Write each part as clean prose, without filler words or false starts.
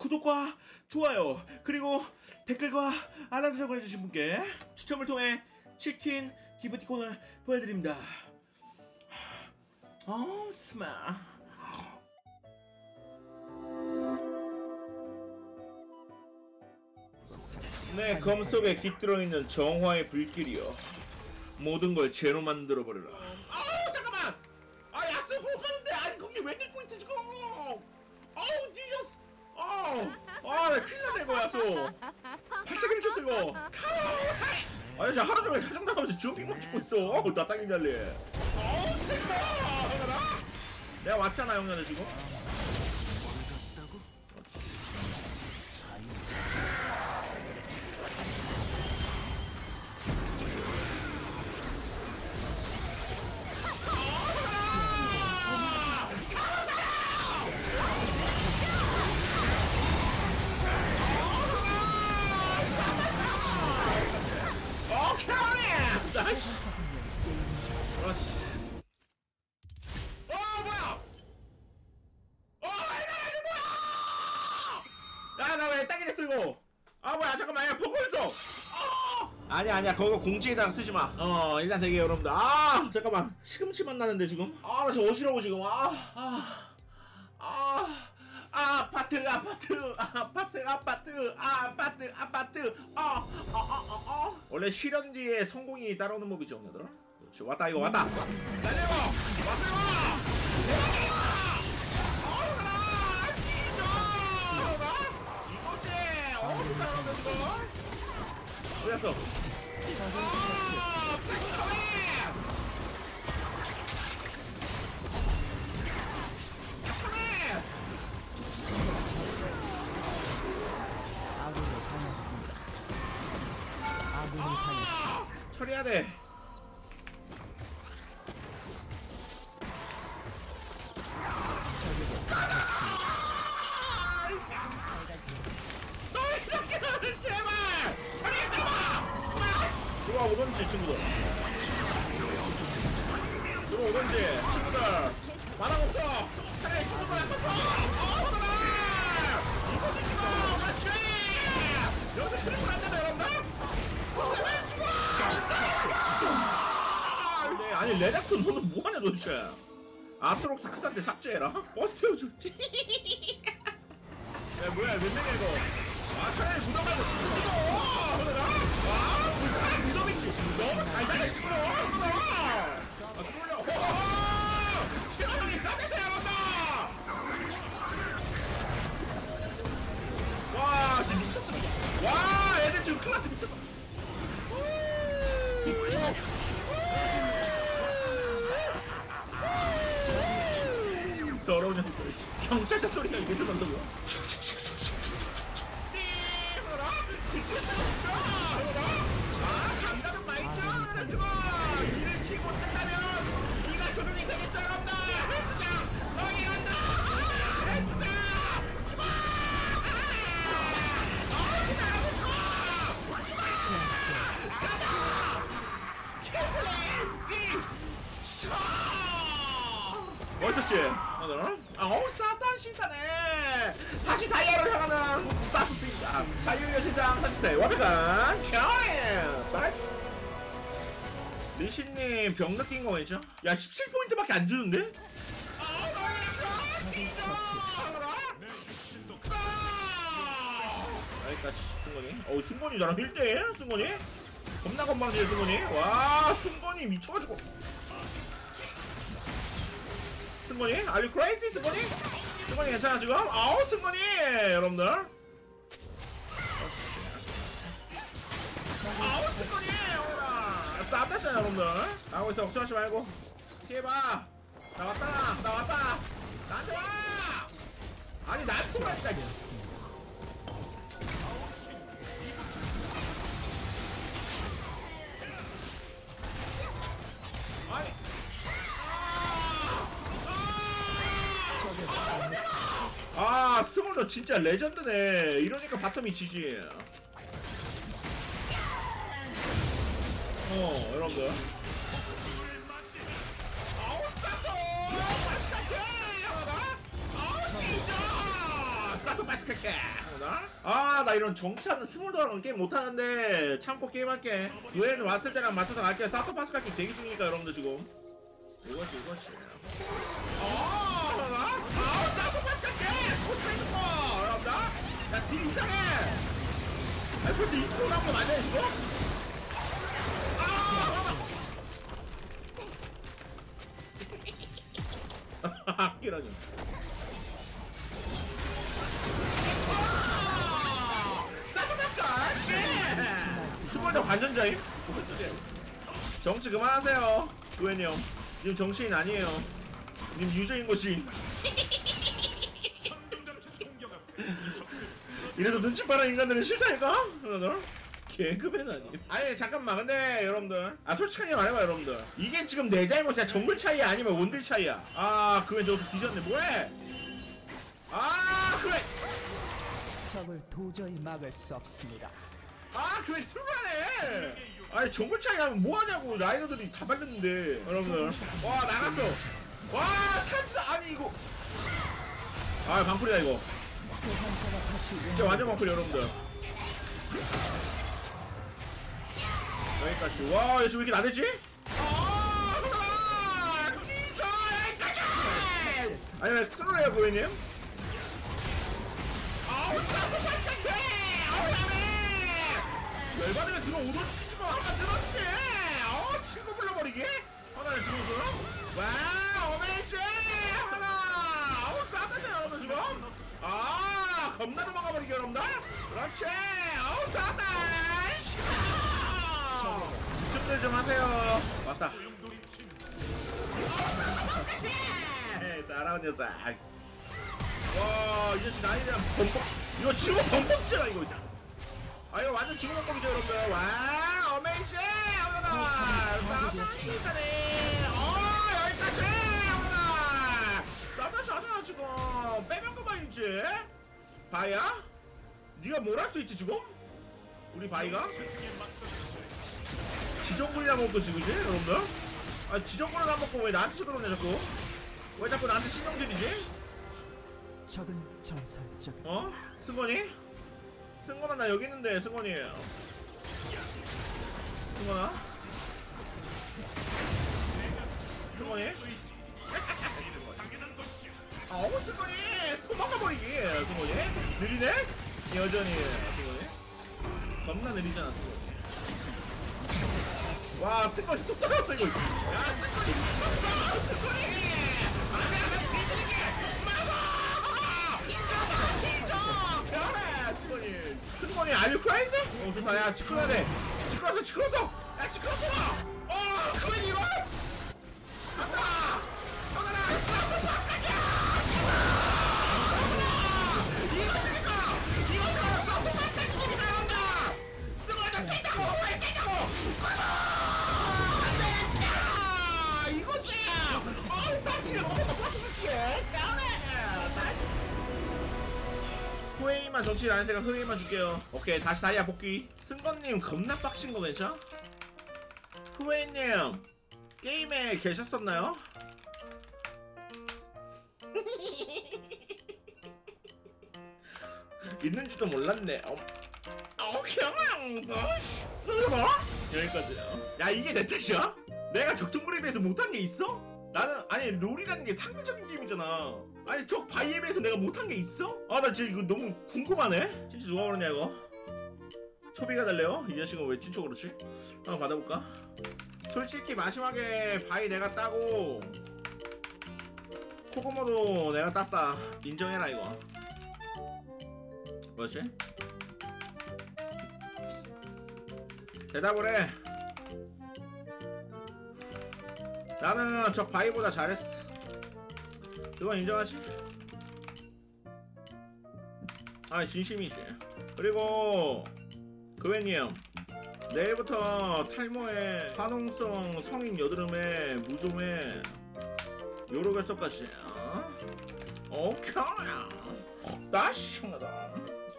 구독과 좋아요 그리고 댓글과 알람 설정 해주신 분께 추첨을 통해 치킨 기프티콘을 보내드립니다. 스마. 내 검 속에 깃들어있는 정화의 불길이여, 모든 걸 죄로 만들어버려라. 잠깐만! 야스 못 가는데! 아니 거기 왜 들고 있지 지금! 지저스! 나 큰일 나네 이거 야스! 팔짝 일으켰어 이거! 아니 진짜 하루종일 가정 나가면서 주먹 찍고 있어! 나 땅이 달리! 내가 왔잖아 형님들 지금? 그렇지. 뭐야! 야, 나 왜 땅이 됐어, 이거? 뭐야, 잠깐만, 야, 보고 있어! 아니야, 그거 공지에다가 쓰지 마. 일단 되게 여러분들. 잠깐만. 시금치만 나는데, 지금? 나 지금 어지러워, 지금. 아파트. 원래 실현 뒤에 성공이 따라오는 법이죠, 얘들아. 그렇지, 왔다, 이거 왔다. 달려! 왔어요! 이거지! 잘하는 거! 어디갔어? 처리해야 돼. 너희들끼리는 제발 처리해봐. 들어오던지 친구들. 들어오던지 친구들. 바람 없어. 차라리 친구들 약간 더. 이거지 지금. 그렇지. 여기서 트리플 한다며 여러분들. 제발 죽어. 아니 레넥톤 너는 뭐하냐 도대체. 아트록스 크산테 삭제해라. 버스 태워줘. 야 뭐야 몇 명이야 이거. 차라리 무덤 말고 죽어. 정말 무덤이지. 너무 달달해 죽어. 들어올려. 최강 형이 삭제해야 한다. 와 진짜 미쳤어. 와 애들 지금 클라스 미쳤어. 더러운 녀석들. 경찰차 소리가 이게 들어간다고요? 강가는 마이크! 이를 키고 못한다면 네가 조명이 되겠지 않았나? 헬스장! 너희 간다! 헬스장! 죽어! 지나가고 싶어! 죽어! 간다! 캐틀린! 어딨었지? 사탄 신사네! 다시 다이아를 향하는 사수스입니다. 자유의 세상 사수세 완벽한 샤인! 빠르지? 리신님 병 느낀 거 왠지? 야 17포인트밖에 안 주는데? 여기까지 승건이. 승건이 나랑 1대1? 승건이? 겁나 건방지네 승건이. 와 승건이 미쳐가지고. 승건이? Are you crazy 승건이? 승건이 괜찮아 지금? 승건이! 여러분들 승건이! 오라! 쌉다시야 여러분들. 나오고 있어 걱정하지 말고 피해봐. 나 왔다 나한테 와! 아니 나한테 와 진짜. 아니 스몰러 진짜 레전드네. 이러니까 바텀이 지지. 여러분들 사토 마스크게. 아, 나 이런 정치하는 스몰 돌아가는 게임 못하는데 참고 게임할게. 두엔 왔을 때랑 맞춰서 갈게. 사토파스 갈게 대기 중이니까 여러분들 지금. 이거지. 사토파스 갈게. 못해주고 여러분들. 야, 딜 이상해. 아니 벌써 20% 나온 거 맞아요 지금? 아! 끼라니. 스몰더 관전자임? 정치 그만하세요 도현이 형. 님 정치인 아니에요. 님 유저인 것이. 이래서 눈치 빠른 인간들은 싫다니까? 개그맨 아니. 아니 잠깐만 근데 여러분들 솔직하게 말해봐 여러분들 이게 지금 내 잘못이야 정글 차이야 아니면 원딜 차이야? 그래 저기서 뒤졌네 뭐해? 그래 적을 도저히 막을 수 없습니다. 그래 트루하네. 아니 정글 차이 나면 뭐하냐고. 라이더들이 다 발렸는데 여러분들. 와 나갔어. 와 탄수 아니 이거 방풀이다 이거. 진짜 완전 방풀 여러분들. 여기까지. 와 여기 왜 이렇게 나대지? 아니 왜 트롤해요 고객님? 열받으면 들어오던 치즈가 한번 들었지. 친구 불러버리기? 하나를 죽어서. 와 어메이징 하나. 싸다시 여러분 지금. 겁나 도망가버리기 여러분들. 그렇지. 싸다. 집중들 좀 하세요. 왔다. 따라온 녀석. 와 이 자식 나이 대한 범벅. 이거 치고 범벅지라 이거. 이거 완전 지구멍법이죠 여러분들. 와 어메이징 하나. 싸다시다네. 여기까지 하나. 싸다시 하잖아 지금. 빼면 그만이지. 바이야? 네가 뭘 할 수 있지 지금? 우리 바이가? 지정글이나 먹고 지그지 여러분들? 지정글을 안 먹고 왜 나한테 쳐들어오냐 자꾸? 왜 자꾸 나한테 신경질이지? 적은 전설적. 승건이? 승건아 나 여기 있는데 승건이. 승건아? 승건이? 승건이 도망가버리기. 승건이? 느리네? 여전히 승건이? 겁나 느리잖아 승건이. 와 승건이 또 떨어졌어 이거. 야 승건이 미쳤어 승건이. 내가 뒤지게 맞아. 승건이 are you crazy? 좋다 야 시끄러야 돼. 시끄러서 야 시끄러서. 그웬 이걸? 간다. 형아나 이것입니까? 서포마스까지 기기가 나온다. 승건아 깼다고 왜 깼다고. 안되겠다 이거지. 당신을 어디서 버티겠지. 후웨이만 정치인 안 생각 후웨이만 줄게요. 오케이 다시 다이아 복귀. 승건님 겁나 빡친 거 괜찮아? 후웨이님 게임에 계셨었나요? 있는지도 몰랐네. 여기까지요. 야 이게 내 탓이야? 내가 적정글에 비해서 못한 게 있어? 나는 아니 롤이라는 게 상대적인 게임이잖아. 아니 적 바이에 비해서 내가 못한 게 있어? 나 지금 이거 너무 궁금하네. 진짜 누가 그러냐 이거. 초비가 달래요? 이 자식은 왜 친척 그렇지? 한번 받아볼까? 솔직히 마지막에 바이 내가 따고 코고모도 내가 땄다. 인정해라 이거. 뭐지? 대답을 해. 나는 저 바이보다 잘했어. 그건 인정하지? 진심이지. 그리고 그웬님 내일부터 탈모에 화농성 성인 여드름에 무좀에 요로결석까지. 오케이. 나 시원하다.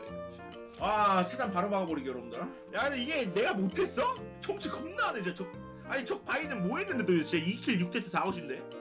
차단 바로 막아버리기 여러분들. 야 근데 이게 내가 못했어? 정치 겁나 하네 진짜. 적 바이는 뭐 했는데 도대체 2킬 6데스 4아웃인데